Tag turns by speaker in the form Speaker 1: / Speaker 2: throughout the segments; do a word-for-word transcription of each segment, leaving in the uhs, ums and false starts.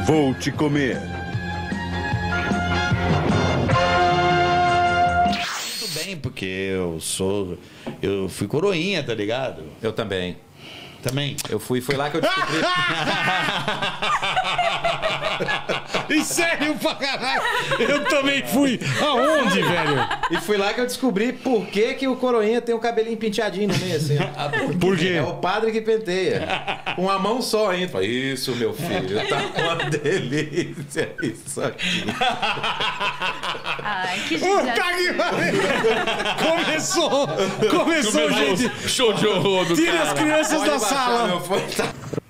Speaker 1: Vou te comer.
Speaker 2: Tudo bem, porque eu sou... Eu fui coroinha, tá ligado?
Speaker 3: Eu também.
Speaker 2: Também?
Speaker 3: Eu fui, foi lá que eu descobri.
Speaker 4: E sério pra caralho? Eu também fui. Aonde, velho?
Speaker 3: E fui lá que eu descobri por que, que o coroinha tem o cabelinho penteadinho no meio, assim. Ó.
Speaker 4: Por quê?
Speaker 3: É o padre que penteia. Com uma mão só ainda. Fala, isso, meu filho, tá uma delícia isso aqui.
Speaker 5: Ai, que
Speaker 4: Puta que pariu! Começou! Começou, gente!
Speaker 2: Show de horror do
Speaker 4: Tira
Speaker 2: cara.
Speaker 4: as crianças
Speaker 3: Pode
Speaker 4: da
Speaker 3: baixar,
Speaker 4: sala!
Speaker 3: meu fone, tá...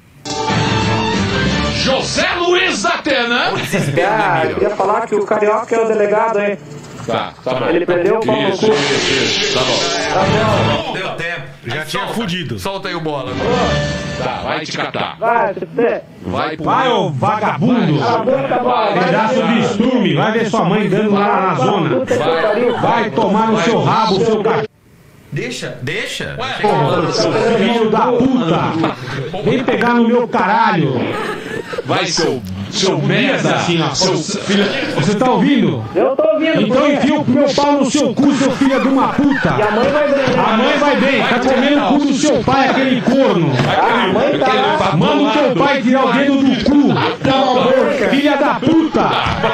Speaker 6: José Luiz da Atena.
Speaker 7: Ah, eu queria falar que o Carioca é o delegado, hein?
Speaker 6: Tá, tá bom.
Speaker 7: Ele prendeu o pau no
Speaker 6: Isso,
Speaker 7: cu.
Speaker 6: isso, isso. Tá bom.
Speaker 3: Não deu tempo.
Speaker 4: Já tinha fudido.
Speaker 2: Solta aí o bola.
Speaker 6: Tá, vai te catar.
Speaker 7: Vai, você.
Speaker 6: Vai pro...
Speaker 8: Vai, ô vagabundo!
Speaker 7: Cala a boca, bola.
Speaker 8: Pedaço de estrume! Vai ver sua mãe dando lá na zona! Vai tomar no seu rabo, seu cachorro!
Speaker 3: Deixa, deixa.
Speaker 8: Filho da puta! Vem pegar no meu caralho!
Speaker 6: Vai, seu... Seu merda.
Speaker 8: Assim, ó.
Speaker 6: Seu filho...
Speaker 8: Você tá ouvindo?
Speaker 7: Eu tô ouvindo.
Speaker 8: Então enfia o meu pau no seu cu, seu filho de uma puta!
Speaker 7: E a mãe vai bem, né?
Speaker 8: A mãe vai bem, tá comendo o cu do seu pai, aquele corno!
Speaker 7: Ah, a mãe tá lá.
Speaker 8: Manda o teu pai tirar o dedo do cu!
Speaker 7: Cala a boca.
Speaker 8: Filha da puta!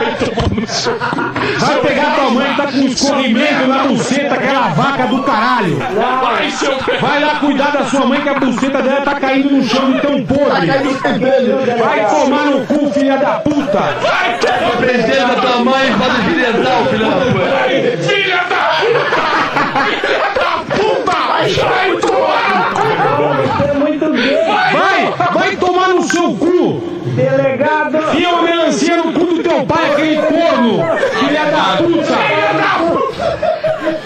Speaker 8: Vai pegar tua mãe que tá com escorrimento na buceta, aquela vaca do caralho!
Speaker 6: Vai, seu...
Speaker 8: Vai lá cuidar da sua mãe que a buceta dela tá caindo no chão de tão podre! Vai tomar no cu, filha da puta!
Speaker 6: Presidente da tua mãe, pode direção, filho da puta! Filha da... Filha da puta! Vai tomar!
Speaker 7: Você é muito gay.
Speaker 8: Vai! Vai tomar no seu cu!
Speaker 7: Delegado.
Speaker 8: Enfia uma melancia no cu do teu pai, aquele corno! Filha da puta!
Speaker 6: Filha da puta!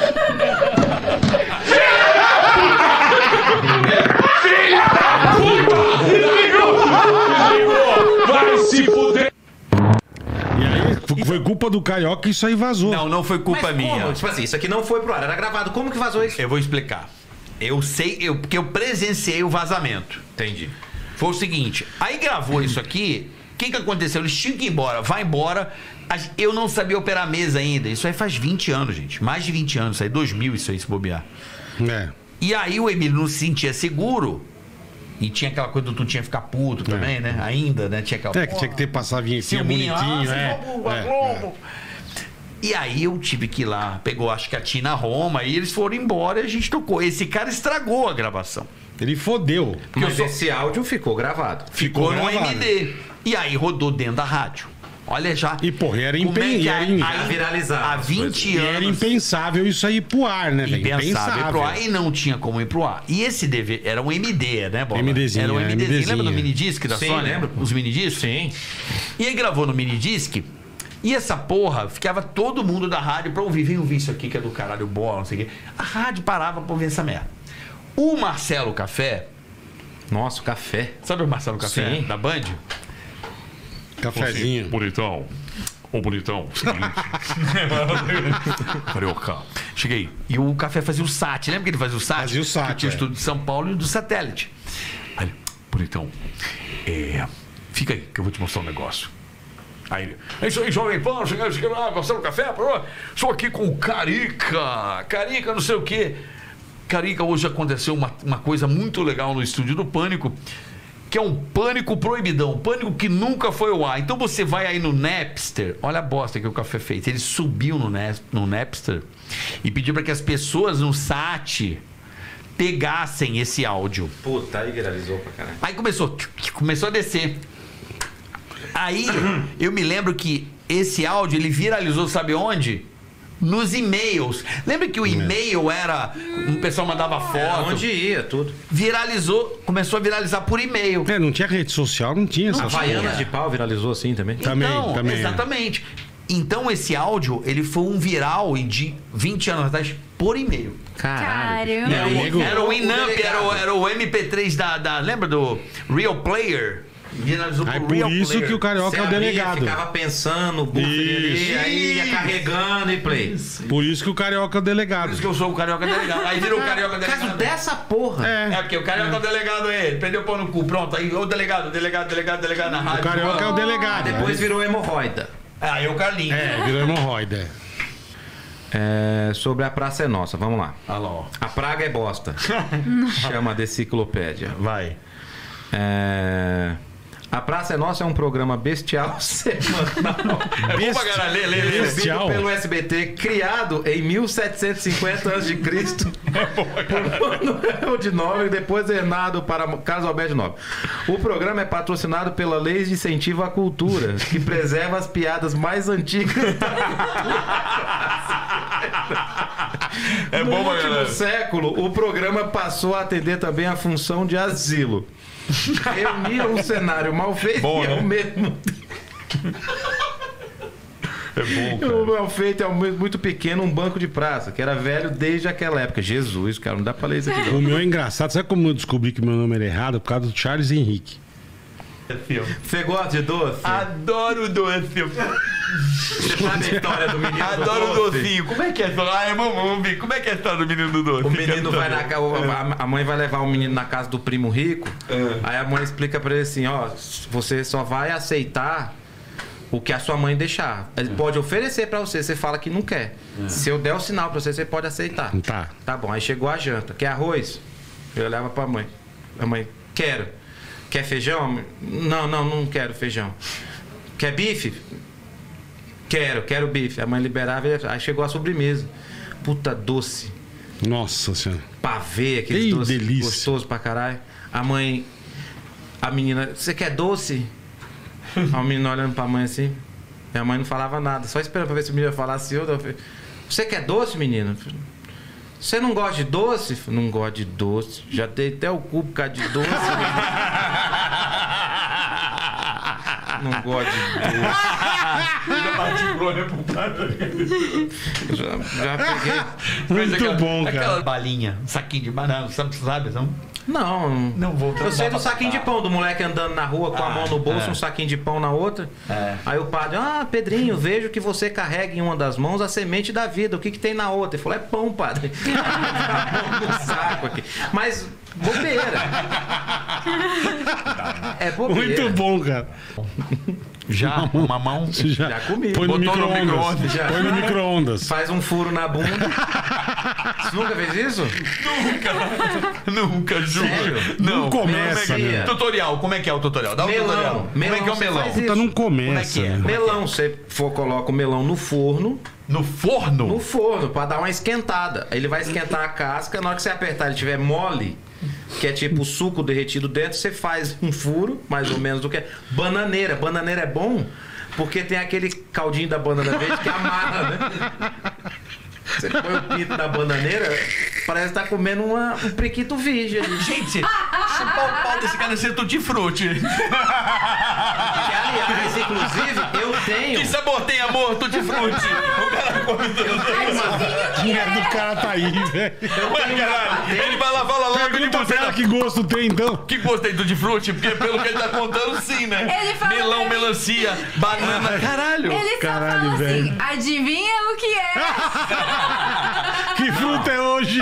Speaker 6: Vai se fuder!
Speaker 4: E aí, foi culpa do Carioca que isso aí vazou.
Speaker 2: Não, não foi culpa
Speaker 3: Mas
Speaker 2: minha.
Speaker 3: como? Tipo assim, isso aqui não foi pro ar, era gravado. Como que vazou isso?
Speaker 2: Eu vou explicar. Eu sei, eu, porque eu presenciei o vazamento.
Speaker 3: Entendi.
Speaker 2: Foi o seguinte, aí gravou isso aqui, o que que aconteceu? Eles tinham que ir embora, vai embora. As- Eu não sabia operar a mesa ainda. Isso aí faz vinte anos, gente. Mais de vinte anos, isso aí, dois mil isso aí, se bobear.
Speaker 4: É.
Speaker 2: E aí o Emílio não se sentia seguro. E tinha aquela coisa do tu tinha que ficar puto também, né? Ainda, né? Tinha aquela...
Speaker 4: É, que tinha que ter passado vinhetinha
Speaker 2: Filminho,
Speaker 4: bonitinho,
Speaker 2: ah,
Speaker 4: é.
Speaker 2: você rouba,
Speaker 4: É,
Speaker 2: Globo. E aí eu tive que ir lá, pegou acho que a Tina Roma, e eles foram embora e a gente tocou. Esse cara estragou a gravação.
Speaker 4: é. Ele fodeu.
Speaker 3: Mas
Speaker 2: sou-
Speaker 3: esse áudio ficou gravado.
Speaker 2: Ficou, no
Speaker 4: gravado.
Speaker 2: M D. E aí rodou dentro da rádio. Olha já.
Speaker 4: E, porra, era
Speaker 2: como é
Speaker 4: empen-
Speaker 2: que
Speaker 4: era
Speaker 2: a-
Speaker 4: em-
Speaker 2: aí,
Speaker 3: viralizado
Speaker 2: há
Speaker 3: as
Speaker 2: vinte
Speaker 4: E
Speaker 2: anos.
Speaker 4: era impensável isso aí ir pro ar, né, velho?
Speaker 2: Impensável ir pro ar. E não tinha como ir pro ar. E esse D V era um M D, né, Bola?
Speaker 4: MDzinho,
Speaker 2: Era um
Speaker 4: é,
Speaker 2: MDzinho. Lembra do
Speaker 4: MDzinho.
Speaker 2: minidisc da
Speaker 3: Sim,
Speaker 2: Sony?
Speaker 3: lembro.
Speaker 2: Os minidiscos?
Speaker 3: Sim.
Speaker 2: E aí gravou no minidisc. E essa porra, ficava todo mundo da rádio pra ouvir. Vem ouvir isso aqui que é do caralho bola, não sei o quê. A rádio parava pra ouvir essa merda. O Marcelo Café,
Speaker 3: Nossa, o café.
Speaker 2: sabe o Marcelo Café
Speaker 3: Sim.
Speaker 2: da Band?
Speaker 4: Cafezinho.
Speaker 6: Bonitão. Ô, bonitão. Seguinte.
Speaker 2: Carioca. Cheguei. E o Café fazia o S A T. Lembra que ele fazia o S A T?
Speaker 4: Fazia o S A T,
Speaker 2: Que tinha o
Speaker 4: é.
Speaker 2: estúdio de São Paulo e do satélite. Aí ele, bonitão, é, fica aí que eu vou te mostrar um negócio. Aí ele, é isso aí, Jovem Pan, cheguei, cheguei lá, Marcelo Café, pô, estou aqui com o Carica. Carica, não sei o quê. Carica, hoje aconteceu uma, uma coisa muito legal no estúdio do Pânico, que é um pânico proibidão, um pânico que nunca foi ao ar. Então você vai aí no Napster, olha a bosta que o Café fez. Ele subiu no, Nap- no Napster e pediu para que as pessoas no S A T pegassem esse áudio.
Speaker 3: Puta, aí viralizou pra caralho.
Speaker 2: Aí começou, começou a descer. Aí eu me lembro que esse áudio ele viralizou, sabe onde? Nos e-mails. Lembra que o e-mail era. O pessoal mandava foto.
Speaker 3: Onde ia, tudo.
Speaker 2: Viralizou, começou a viralizar por e-mail.
Speaker 4: É, não tinha rede social, não tinha essas
Speaker 3: Havaianas
Speaker 4: coisas.
Speaker 3: de pau viralizou assim também.
Speaker 4: Também,
Speaker 2: então,
Speaker 4: também, é.
Speaker 2: exatamente. Então esse áudio, ele foi um viral de vinte anos atrás por e-mail.
Speaker 3: Caralho.
Speaker 2: Era,
Speaker 5: Caramba.
Speaker 2: o, era o
Speaker 3: O
Speaker 2: Winamp,
Speaker 3: delegado.
Speaker 2: era o, era o M P três da, da. Lembra do Real Player? Viralizou
Speaker 4: Aí
Speaker 2: pro
Speaker 4: por
Speaker 2: Real
Speaker 4: isso
Speaker 2: Player.
Speaker 4: que o Carioca
Speaker 3: Você
Speaker 4: é o
Speaker 3: abria,
Speaker 4: delegado.
Speaker 3: ficava pensando, buffer ali,
Speaker 4: Isso.
Speaker 3: aí ia carregando e play.
Speaker 4: Por isso que o Carioca é o delegado.
Speaker 2: Por isso que eu sou o Carioca Delegado. Aí virou o Carioca
Speaker 3: Caso
Speaker 2: Delegado.
Speaker 3: dessa porra.
Speaker 4: É.
Speaker 2: É, porque o Carioca é o delegado aí. Ele prendeu o pau no cu. Pronto, aí o delegado, delegado, delegado, delegado na rádio.
Speaker 4: O Carioca é o delegado.
Speaker 3: Depois virou hemorroida.
Speaker 2: Aí o Carlinhos.
Speaker 4: É, virou hemorroida.
Speaker 3: É, sobre a Praça é Nossa, vamos lá.
Speaker 2: Alô.
Speaker 3: A praga é bosta. Chama de enciclopédia.
Speaker 2: Vai.
Speaker 3: É... A Praça é Nossa é um programa bestial semanal.
Speaker 2: É bom pra caralho. Lê, lê, lê.
Speaker 3: Exibido
Speaker 4: Bestial.
Speaker 3: pelo S B T, criado em mil setecentos e cinquenta antes de Cristo por Manuel de Nóbrega e depois hernado para Carlos Alberto de Nóbrega. O programa é patrocinado pela Lei de Incentivo à Cultura, que preserva as piadas mais antigas.
Speaker 2: É
Speaker 3: No
Speaker 2: bom pra
Speaker 3: último
Speaker 2: caralho.
Speaker 3: século, o programa passou a atender também a função de asilo. Reunia um cenário mal feito
Speaker 2: Bom,
Speaker 3: e
Speaker 2: né?
Speaker 3: ao mesmo
Speaker 2: É bom,
Speaker 3: O mal feito é ao mesmo muito pequeno, um banco de praça, que era velho desde aquela época. Jesus, cara, não dá pra ler isso aqui.
Speaker 4: O meu é engraçado. Sabe como eu descobri que meu nome era errado? Por causa do Charles Henrique.
Speaker 3: Você gosta de doce?
Speaker 2: Adoro doce.
Speaker 3: Você sabe a história do menino do
Speaker 2: Adoro
Speaker 3: doce?
Speaker 2: docinho. Como é que é a história? Ah, vamos, vamos ver. Como é que é a história do menino do doce?
Speaker 3: O menino vai na casa, a mãe vai levar o menino na casa do primo rico. Aí a mãe explica pra ele assim: ó, você só vai aceitar o que a sua mãe deixar. Ele pode oferecer pra você, você fala que não quer. Se eu der o sinal pra você, você pode aceitar.
Speaker 4: Tá.
Speaker 3: Tá bom, aí chegou a janta. Quer arroz? Eu levo pra mãe. A mãe, quero. Quer feijão? Não, não, não quero feijão. Quer bife? Quero, quero bife. A mãe liberava, aí chegou a sobremesa. Puta doce.
Speaker 4: Nossa senhora.
Speaker 3: Pavê, aquele
Speaker 4: Ei,
Speaker 3: doce
Speaker 4: delícia.
Speaker 3: gostoso pra caralho. A mãe, a menina, você quer doce? A menina olhando pra mãe assim. Minha mãe não falava nada, só esperando pra ver se o menino ia falar assim. Eu, eu, você quer doce, menino? Você não gosta de doce? Não gosto de doce. Já dei até o cu por causa de doce. Não gosto de doce. Já, já peguei.
Speaker 4: Muito
Speaker 2: aquela,
Speaker 4: bom, cara.
Speaker 2: Aquela balinha, um saquinho de banana, sabe? sabe não?
Speaker 3: Não,
Speaker 2: Não vou
Speaker 3: eu sei do saquinho de pão, do moleque andando na rua com a
Speaker 2: Ah,
Speaker 3: mão no bolso,
Speaker 2: é.
Speaker 3: um saquinho de pão na outra.
Speaker 2: É.
Speaker 3: Aí o padre, ah, Pedrinho, vejo que você carrega em uma das mãos a semente da vida. O que, que tem na outra? Ele falou, é pão, padre. A mão no saco aqui. Mas, bobeira. É bobeira.
Speaker 4: Muito bom, cara.
Speaker 2: Já, uma mão.
Speaker 4: Você já,
Speaker 3: Já comi.
Speaker 4: Põe no
Speaker 2: Botou no
Speaker 4: micro-ondas.
Speaker 2: micro-ondas,
Speaker 3: já.
Speaker 4: Põe no micro-ondas.
Speaker 3: Faz um furo na bunda. Você nunca fez isso?
Speaker 2: Nunca, juro.
Speaker 3: Sério?
Speaker 2: Não.
Speaker 4: Não começa,
Speaker 2: Como é que-
Speaker 3: né?
Speaker 2: Tutorial, como é que é o tutorial? Dá um
Speaker 3: Melão.
Speaker 2: tutorial. Como é
Speaker 3: Melão,
Speaker 2: que é o
Speaker 3: você
Speaker 2: melão?
Speaker 3: faz
Speaker 4: Puta, não começa.
Speaker 2: Como é que é?
Speaker 4: né?
Speaker 3: Melão, você for, coloca o melão no forno.
Speaker 2: No forno?
Speaker 3: No forno, pra dar uma esquentada. Ele vai esquentar a casca, na hora que você apertar ele estiver mole, que é tipo o suco derretido dentro, você faz um furo, mais ou menos do que. Bananeira. Bananeira é bom porque tem aquele caldinho da banana verde que amarra, né? Você põe o pinto na bananeira, parece que tá comendo uma, um priquito virgem ali.
Speaker 2: Gente, chupar o pau desse cara ser tutti-frutti.
Speaker 3: Que, aliás, inclusive, eu tenho.
Speaker 2: Que sabor tem amor, tutti-frutti? O cara come tudo.
Speaker 4: A mulher do cara tá aí, velho.
Speaker 2: Ué, caralho, ele vai lá, fala logo de
Speaker 4: Pergunta
Speaker 2: você.
Speaker 4: pra ela que gosto tem, então.
Speaker 2: Que gostei do tutti-frutti? Porque pelo que ele tá contando, sim, né?
Speaker 1: Ele fala
Speaker 2: Melão,
Speaker 1: pra mim.
Speaker 2: melancia, banana. Caralho.
Speaker 1: Ele só
Speaker 4: Caralho,
Speaker 1: fala assim,
Speaker 4: velho.
Speaker 1: adivinha o que é?
Speaker 4: Que fruta é hoje?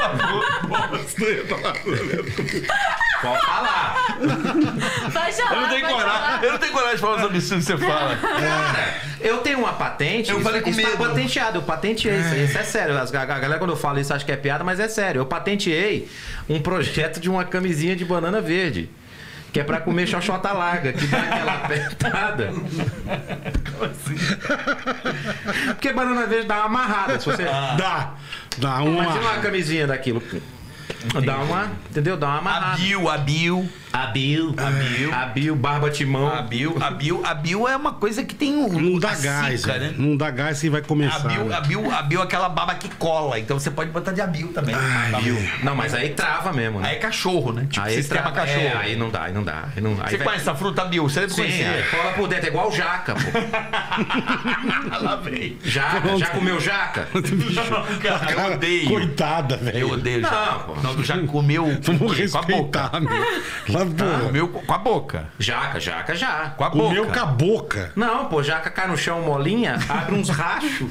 Speaker 3: Pode falar.
Speaker 1: Pode falar,
Speaker 2: Eu não tenho
Speaker 1: pode
Speaker 2: coragem,
Speaker 1: falar.
Speaker 2: eu não tenho coragem de falar os absurdos que você fala.
Speaker 3: Cara, eu tenho uma patente.
Speaker 2: Eu
Speaker 3: isso,
Speaker 2: falei com
Speaker 3: isso tá
Speaker 2: medo.
Speaker 3: patenteado, eu patenteei isso. Isso é sério. As- A galera, quando eu falo isso, acha que é piada, mas é sério. Eu patenteei um projeto de uma camisinha de banana verde. Que é pra comer xoxota larga, que dá aquela apertada. Como assim? Porque banana verde dá uma amarrada. Se você.
Speaker 4: Dá. Dá
Speaker 3: Imagina uma
Speaker 4: uma.
Speaker 3: camisinha daquilo. Dá uma. Entendeu? Dá uma amarrada.
Speaker 2: Abil, abil.
Speaker 3: Abil.
Speaker 2: Abil.
Speaker 3: Abil, barba timão.
Speaker 2: Abil, abil, abil é uma coisa que tem um.
Speaker 4: Não dá
Speaker 2: a
Speaker 4: gás,
Speaker 2: cica,
Speaker 4: né?
Speaker 2: né?
Speaker 4: Não dá gás que vai começar.
Speaker 2: Abil,
Speaker 4: né?
Speaker 2: abil, abil é aquela baba que cola. Então você pode botar de abil também. Abil.
Speaker 3: Não, mas aí trava mesmo, né?
Speaker 2: Aí é cachorro, né? Tipo
Speaker 3: Aí
Speaker 2: sistema
Speaker 3: trava-
Speaker 2: cachorro.
Speaker 3: É, aí não dá, aí não dá. Aí não, aí
Speaker 2: Você
Speaker 3: vai-
Speaker 2: conhece essa fruta abil? Você deve
Speaker 3: Sim,
Speaker 2: conhecer.
Speaker 3: é, cola por dentro, é igual jaca, pô.
Speaker 2: Lá vem.
Speaker 3: Jaca, já comeu jaca?
Speaker 2: Cara, eu odeio.
Speaker 4: Coitada, velho.
Speaker 2: Eu odeio
Speaker 3: Não,
Speaker 2: já.
Speaker 3: pô.
Speaker 2: Não, tu já comeu
Speaker 4: Vamos
Speaker 2: com a boca.
Speaker 4: respeitar, meu. Lá porra.
Speaker 2: Comeu com a boca.
Speaker 3: Jaca, jaca, já.
Speaker 2: Com a boca.
Speaker 4: Comeu com a boca.
Speaker 3: Não, pô, jaca cai no chão molinha, abre uns rachos.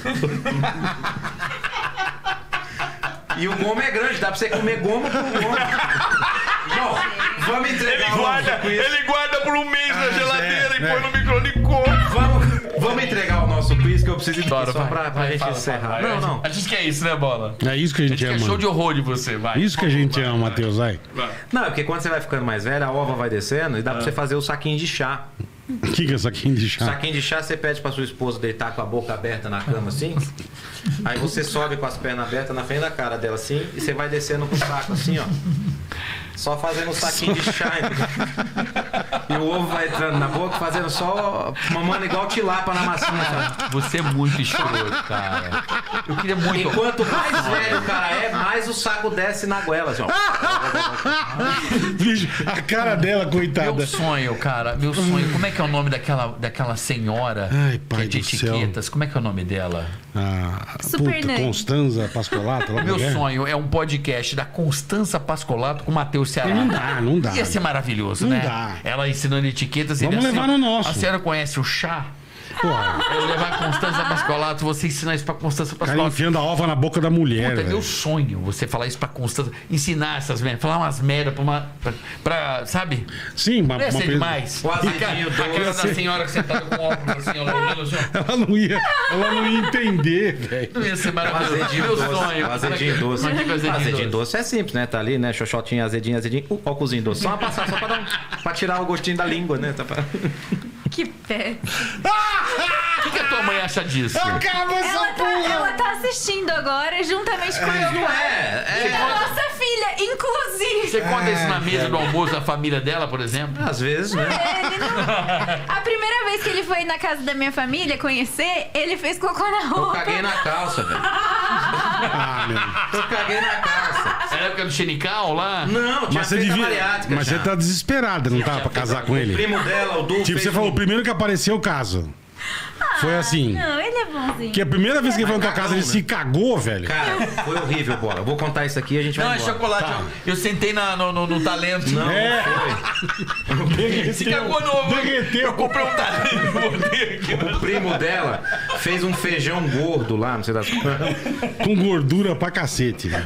Speaker 3: E o gomo é grande, dá pra você comer gomo com gomo. Bom, vamos entregar
Speaker 2: Ele
Speaker 3: o
Speaker 2: guarda,
Speaker 3: nosso quiz.
Speaker 2: ele guarda por um mês na
Speaker 4: Ah,
Speaker 2: geladeira
Speaker 4: é,
Speaker 2: e
Speaker 4: é.
Speaker 2: põe no micro-ondas e come.
Speaker 3: Vamos, vamos entregar o nosso quiz que eu preciso de
Speaker 2: Bora,
Speaker 3: só
Speaker 2: vai,
Speaker 3: pra, pra
Speaker 2: vai,
Speaker 3: gente
Speaker 2: fala,
Speaker 3: encerrar.
Speaker 2: fala, vai.
Speaker 3: Não, não.
Speaker 2: A gente quer isso, né, Bola?
Speaker 4: É isso que a
Speaker 2: A
Speaker 4: gente
Speaker 2: gente quer
Speaker 4: ama.
Speaker 2: show de horror de você, vai.
Speaker 4: Isso que a gente ama, Matheus, vai.
Speaker 3: Não, é porque quando você vai ficando mais velho, a ova vai descendo e dá pra você fazer o saquinho de chá.
Speaker 4: O que que é isso aqui de chá?
Speaker 3: Saquinho de chá, você pede pra sua esposa deitar com a boca aberta na cama assim. Aí você sobe com as pernas abertas na frente da cara dela assim e você vai descendo com o saco assim, ó. Só fazendo um saquinho de chá, entendeu? E o ovo vai entrando na boca, fazendo só mamando igual tilápia na massinha, sabe?
Speaker 2: Você é muito escroto, cara. Eu queria muito.
Speaker 3: Enquanto mais velho o cara é, mais o saco desce na goela, assim, ó.
Speaker 4: Bicho, a cara dela, coitada.
Speaker 2: Meu sonho, cara, meu sonho. Como é que é o nome daquela, daquela senhora
Speaker 4: Ai, pai
Speaker 2: que é de
Speaker 4: do céu.
Speaker 2: etiquetas? Como é que é o nome dela?
Speaker 4: Ah,
Speaker 1: Super
Speaker 4: puta,
Speaker 1: Nani.
Speaker 4: Constanza Pascolato. lá
Speaker 2: Meu
Speaker 4: como é?
Speaker 2: sonho é um podcast da Constança Pascolato com o Matheus Ceará.
Speaker 4: Não dá, não dá.
Speaker 2: Ia ser maravilhoso,
Speaker 4: Não
Speaker 2: né?
Speaker 4: dá.
Speaker 2: Ela ensinando etiquetas.
Speaker 4: Vamos
Speaker 2: ele assim,
Speaker 4: levar no nosso.
Speaker 2: A senhora conhece o chá?
Speaker 4: Porra,
Speaker 2: Eu levar a Constança Pascolato, você ensinar isso pra Constança
Speaker 4: o cara
Speaker 2: Pascolato.
Speaker 4: enfiando a ova na boca da mulher,
Speaker 2: Puta, é
Speaker 4: velho.
Speaker 2: meu sonho você falar isso pra Constança, ensinar essas merdas, falar umas merdas pra uma. Pra, pra- sabe?
Speaker 4: Sim, uma,
Speaker 2: Não ia
Speaker 4: uma
Speaker 2: ser
Speaker 4: pe-
Speaker 2: demais.
Speaker 3: O
Speaker 2: A
Speaker 3: azedinho
Speaker 2: cara, a
Speaker 3: doce.
Speaker 2: cara da senhora que sentada com óculos assim, ela olhando assim, ó.
Speaker 4: Ela não ia, ela não ia entender, velho.
Speaker 2: Não ia ser
Speaker 3: O
Speaker 2: maravilhoso.
Speaker 3: azedinho
Speaker 2: Meu
Speaker 3: doce.
Speaker 2: sonho.
Speaker 3: O azedinho doce.
Speaker 2: Mas que
Speaker 3: O
Speaker 2: azedinho
Speaker 3: azedinho
Speaker 2: doce?
Speaker 3: doce é simples, né? Tá ali, né? Xoxotinho, azedinho, azedinho. Uh, ó o cozinho doce. Só uma passada, só pra, dar um, pra tirar o gostinho da língua, né? Tá pra...
Speaker 1: Que pé.
Speaker 2: O que, que a tua mãe acha disso?
Speaker 4: Acaba essa
Speaker 1: Ela tá, ela tá assistindo agora, juntamente com o meu
Speaker 3: Não
Speaker 1: pai.
Speaker 3: é,
Speaker 1: E da nossa filha, inclusive.
Speaker 2: Você conta isso na mesa do almoço da família dela, por exemplo?
Speaker 3: Às vezes, né?
Speaker 1: Ele não... A primeira vez que ele foi na casa da minha família conhecer, ele fez cocô na
Speaker 3: Eu
Speaker 1: roupa.
Speaker 3: caguei na calça, velho.
Speaker 4: Ah, meu.
Speaker 3: Eu caguei na calça.
Speaker 2: Era época do xenical lá?
Speaker 3: Não, tinha
Speaker 4: Mas você
Speaker 3: feito
Speaker 4: devia.
Speaker 3: a bariátrica
Speaker 4: Mas
Speaker 3: já.
Speaker 4: você tá desesperada, não tá? Pra casar com
Speaker 3: O
Speaker 4: ele?
Speaker 3: primo dela, o Du,
Speaker 4: Tipo,
Speaker 3: fez
Speaker 4: você falou,
Speaker 3: um-
Speaker 4: o primeiro que apareceu o caso. Foi assim.
Speaker 1: Não, ele é bonzinho.
Speaker 4: Que a primeira vez que ele foi na tua
Speaker 3: cagão,
Speaker 4: casa, ele
Speaker 3: né?
Speaker 4: se cagou, velho.
Speaker 3: Cara, foi horrível, bola. Eu vou contar isso aqui e a gente vai
Speaker 2: Não, é
Speaker 3: embora.
Speaker 2: chocolate. Eu, eu sentei na- no, no- no talento.
Speaker 3: Não,
Speaker 4: É.
Speaker 3: não foi.
Speaker 2: Se cagou novo.
Speaker 4: Derreteu.
Speaker 2: Eu comprei um talento. Botei aqui no...
Speaker 3: O primo dela fez um feijão gordo lá, não sei das quantas.
Speaker 4: Com gordura pra cacete, velho.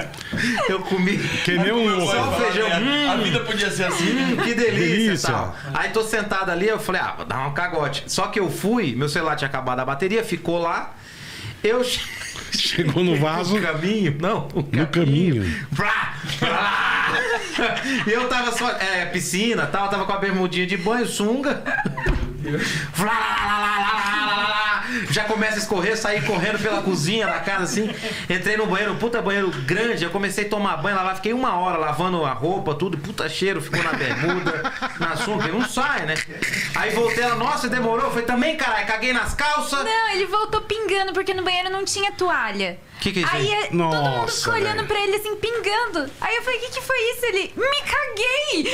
Speaker 3: Eu comi.
Speaker 4: Que nem um
Speaker 3: Só o
Speaker 4: louco.
Speaker 3: feijão.
Speaker 2: A vida podia ser assim.
Speaker 3: Hum, que delícia,
Speaker 4: Delícia.
Speaker 3: e tal. Aí tô sentado ali, eu falei, ah, vou dar um cagote. Só que eu fui, meu celular tinha acabado a bateria, ficou lá. Eu che-
Speaker 4: Chegou no vaso.
Speaker 3: no caminho, não, o
Speaker 4: No caminho.
Speaker 3: Vrá, vrá. E eu tava só, é, piscina, tal, tava com a bermudinha de banho, sunga. Vrá, lá, lá, lá, lá, lá, lá. Já começa a escorrer, saí correndo pela cozinha da casa assim. Entrei no banheiro, puta banheiro grande. Eu comecei a tomar banho, lavar, fiquei uma hora lavando a roupa, tudo, puta cheiro, ficou na bermuda, na sunga, porque não sai, né? Aí voltei, ela, nossa, demorou. Eu falei, também, caralho, caguei nas calças.
Speaker 1: Não, ele voltou pingando porque no banheiro não tinha toalha.
Speaker 3: Que que é isso aí?
Speaker 1: Aí é- todo mundo
Speaker 4: Nossa,
Speaker 1: ficou olhando
Speaker 4: velho.
Speaker 1: pra ele assim, pingando. Aí eu falei, o que, que foi isso? Ele, me caguei!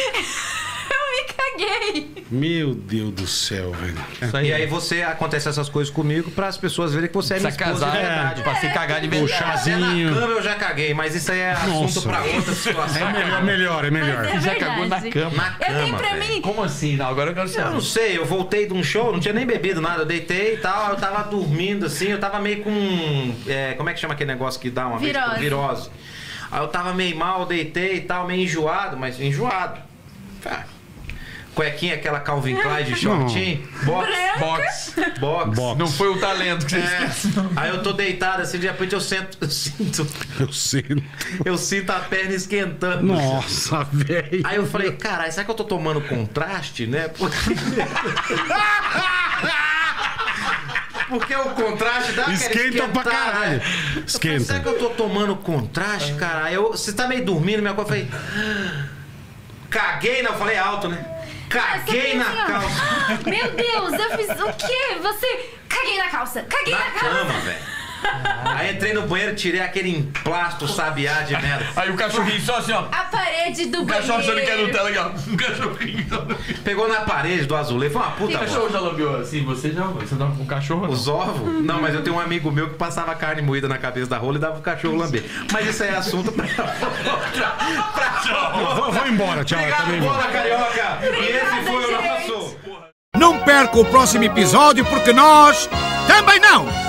Speaker 1: Eu me caguei!
Speaker 4: Meu Deus do céu, velho.
Speaker 3: E aí você acontece essas coisas comigo para as pessoas verem que você é minha
Speaker 2: Precisa
Speaker 3: esposa
Speaker 2: casar
Speaker 3: de verdade.
Speaker 2: pra se cagar de
Speaker 4: O
Speaker 2: verdade.
Speaker 3: Até na
Speaker 4: chazinho.
Speaker 3: cama eu já caguei, mas isso aí é assunto
Speaker 4: Nossa.
Speaker 3: pra outra situação.
Speaker 4: É melhor, melhor, é melhor.
Speaker 1: Mas é
Speaker 2: Já cagou na
Speaker 1: verdade.
Speaker 2: cama.
Speaker 3: Na
Speaker 1: Eu tenho
Speaker 3: cama,
Speaker 1: pra
Speaker 3: velho.
Speaker 1: mim.
Speaker 2: Como assim? Não, agora eu quero
Speaker 3: Eu
Speaker 2: saber.
Speaker 3: não sei, eu voltei de um show, não tinha nem bebido nada, eu deitei e tal, eu tava dormindo assim, eu tava meio com. é, como é que chama aquele negócio que dá uma vez?
Speaker 1: Virose.
Speaker 3: Virose. Aí eu tava meio mal, eu deitei e tal, meio enjoado, mas enjoado. Ah, cuequinha, aquela Calvin Klein de shortinho, box,
Speaker 2: Box.
Speaker 3: box.
Speaker 4: Box.
Speaker 2: Não foi o talento que você
Speaker 3: É.
Speaker 2: esqueceu.
Speaker 3: Aí eu tô deitado assim, de repente eu sento, eu sinto,
Speaker 4: Eu sei.
Speaker 3: eu sinto a perna esquentando.
Speaker 4: Nossa, velho.
Speaker 3: Aí eu falei, caralho, será que eu tô tomando contraste, né? Porque, Porque o contraste dá aquela
Speaker 4: Esquenta pra
Speaker 3: esquentada,
Speaker 4: caralho.
Speaker 3: né? Eu falei,
Speaker 4: Esquenta.
Speaker 3: será que eu tô tomando contraste, cara? Aí eu, você tá meio dormindo, minha coisa, eu falei... Caguei, não, eu falei alto, né? Caguei na
Speaker 1: Assim, ó.
Speaker 3: calça.
Speaker 1: Meu Deus, eu fiz o quê? Você. Caguei na calça! Caguei na,
Speaker 3: Na
Speaker 1: calça!
Speaker 3: cama, velho. Aí entrei no banheiro, tirei aquele emplasto sabiá de merda.
Speaker 2: Aí o cachorrinho só assim, ó.
Speaker 1: A parede do
Speaker 2: O
Speaker 1: banheiro.
Speaker 2: cachorro achando que é Nutella aqui, ó. Um cachorrinho.
Speaker 3: Pegou na parede do azulejo, foi uma puta
Speaker 2: O
Speaker 3: bosta.
Speaker 2: cachorro já lambiou assim? Você já? Você dá com o cachorro?
Speaker 3: Os ovos? Não, mas eu tenho um amigo meu que passava carne moída na cabeça da rola e dava o cachorro lamber. Mas isso aí é assunto pra... pra... pra...
Speaker 4: Vai, Vamos embora, tchau.
Speaker 3: Obrigado,
Speaker 4: também
Speaker 3: bola
Speaker 4: vou.
Speaker 3: carioca. E esse foi o nosso...
Speaker 5: Não perca o próximo episódio, porque nós também não!